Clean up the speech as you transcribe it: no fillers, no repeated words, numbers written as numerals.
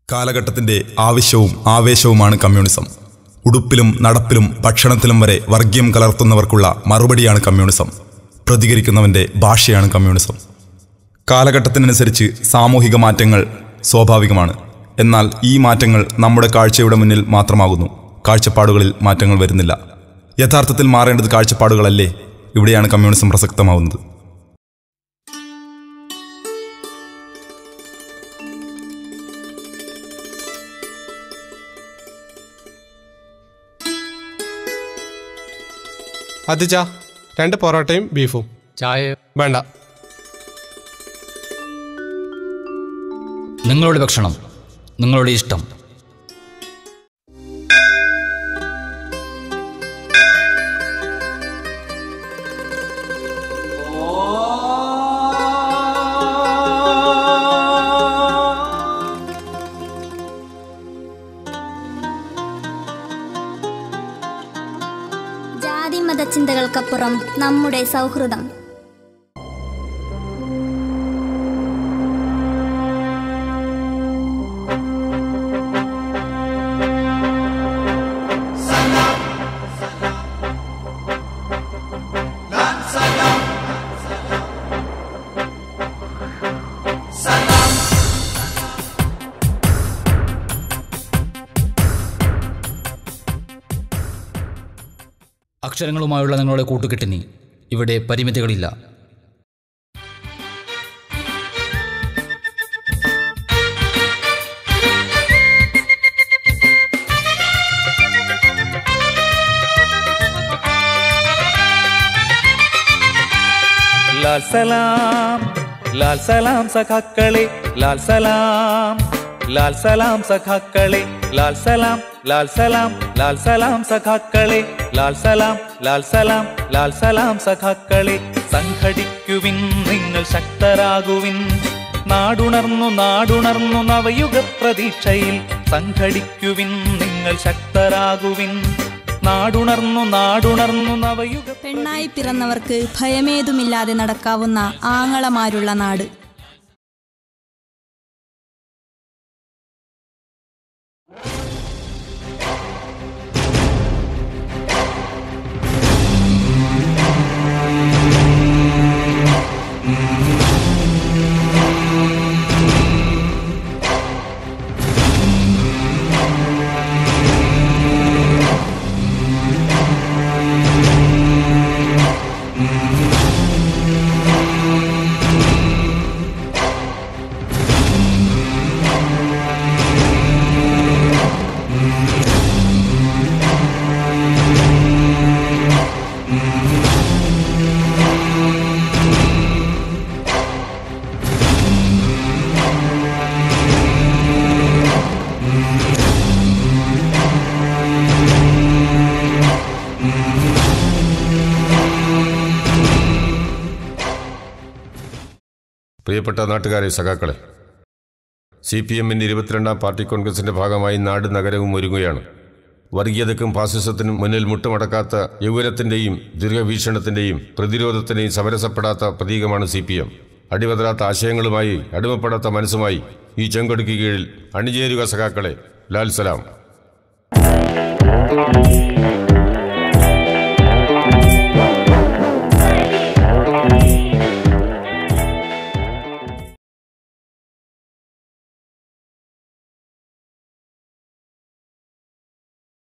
കാലഘട്ടത്തിൻ്റെ ആവശ്യവും ആവേശവുമാണ് കമ്മ്യൂണിസം. ഉടുപ്പിലും നടപ്പിലും ഭക്ഷണത്തിലും വരെ വർഗീയം കലർത്തുന്നവർക്കുള്ള മറുപടിയാണ് കമ്മ്യൂണിസം. പ്രതികരിക്കുന്നവൻ്റെ ഭാഷയാണ് കമ്മ്യൂണിസം. കാലഘട്ടത്തിനനുസരിച്ച് സാമൂഹിക മാറ്റങ്ങൾ സ്വാഭാവികമാണ്. എന്നാൽ ഈ മാറ്റങ്ങൾ നമ്മുടെ കാഴ്ചയുടെ മുന്നിൽ മാത്രമാകുന്നു. കാഴ്ചപ്പാടുകളിൽ മാറ്റങ്ങൾ വരുന്നില്ല. യഥാർത്ഥത്തിൽ മാറേണ്ടത് കാഴ്ചപ്പാടുകളല്ലേ? ഇവിടെയാണ് കമ്മ്യൂണിസം പ്രസക്തമാവുന്നത്. അതിച്ച 2 പൊറോട്ടയും ബീഫും. ചായ വേണ്ട. നിങ്ങളുടെ ഭക്ഷണം, നിങ്ങളുടെ ഇഷ്ടം. ചിന്തകൾക്കപ്പുറം നമ്മുടെ സൗഹൃദം. അക്ഷരങ്ങളുമായുള്ള നിങ്ങളുടെ കൂട്ടുകെട്ടിന് ഇവിടെ പരിമിതികളില്ല. ലാൽ സലാം, ലാൽ സലാം സഖാക്കളെ, ലാൽ സലാം, ലാൽ സലാം സഖാക്കളെ, ലാൽ സലാം, ലാൽ സലാം, ലാൽ സലാം സഖാക്കളെ, ലാൽ സലാം, ലാൽ സലാം, ലാൽ സലാം സഖാക്കളെ. സംഘടിക്കുവിൻ, നിങ്ങൾ ശക്തരാകുവിൻ. നാടുണർന്നു നാടുണർന്നു നവയുഗ പ്രതീക്ഷയിൽ. സംഘടിക്കുവിൻ, നിങ്ങൾ ശക്തരാകുവിൻ. നാടുണർന്നു നാടുണർന്നു നവയുഗ. പെണ്ണായി പിറന്നവർക്ക് ഭയമേതുമില്ലാതെ നടക്കാവുന്ന ആങ്ങളമാരുള്ള നാട്. പ്രിയപ്പെട്ട നാട്ടുകാരെ, സഖാക്കളെ, CPIM-ന്റെ 22ാം പാർട്ടി കോൺഗ്രസിന്റെ ഭാഗമായി നാട് നഗരവും ഒരുങ്ങുകയാണ്. വർഗീയതയ്ക്കും ഫാസിസത്തിനും മുന്നിൽ മുട്ടുമടക്കാത്ത യൗവനത്തിന്റെയും ദീർഘവീക്ഷണത്തിന്റെയും പ്രതിരോധത്തിന്റെയും സമരസപ്പെടാത്ത പ്രതീകമാണ് CPIM. അടിവതരാത്ത ആശയങ്ങളുമായി, അടിമപ്പെടാത്ത മനസ്സുമായി ഈ ചെങ്കൊടിക്ക് കീഴിൽ അണിചേരുക സഖാക്കളെ. ലാൽ സലാം.